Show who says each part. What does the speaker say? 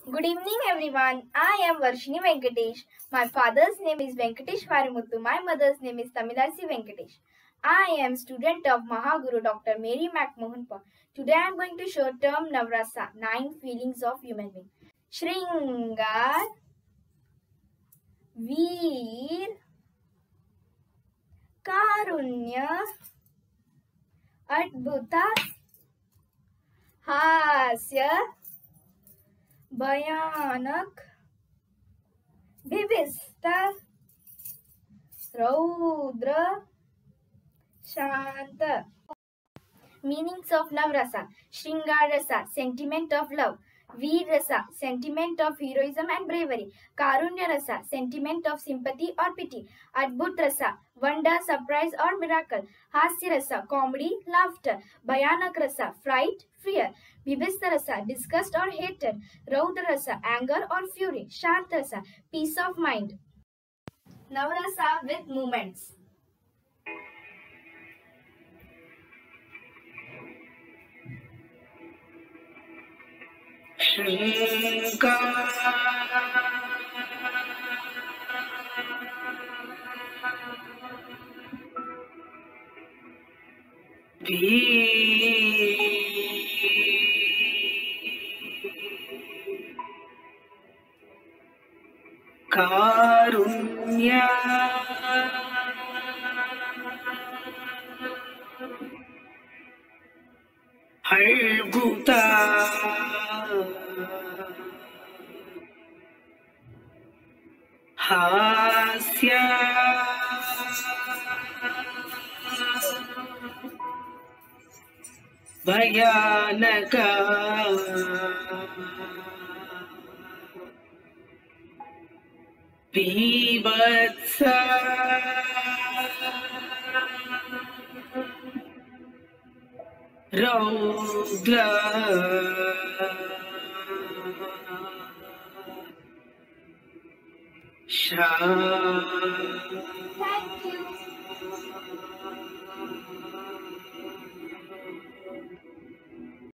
Speaker 1: Good evening, everyone. I am Varshini Venkatesh. My father's name is Venkatesh Varimuthu. My mother's name is Tamilarsi Venkatesh. I am student of Mahaguru Dr. Mary McMohan. Today I am going to show term Navrasa, 9 feelings of human being. Shringar, Veer, Karunya, Adbhuta, Hasya, Bhayanak, Bibista, Raudra, Shanta. Meanings of Navrasa. Shringar Rasa, sentiment of love. Veer Rasa, sentiment of heroism and bravery. Karunya Rasa, sentiment of sympathy or pity. Adbhut Rasa, wonder, surprise or miracle. Hasya Rasa, comedy, laughter. Bhayanak Rasa, fright, fear. Bibhista Rasa, disgust or hatred. Raudra Rasa, anger or fury. Shant Rasa, peace of mind. Navrasa with movements.
Speaker 2: Shringar, Karunya, Adbhuta, Hasya, Bhayanaka, Bibhatsa, Raudra, Shant.
Speaker 1: Thank you.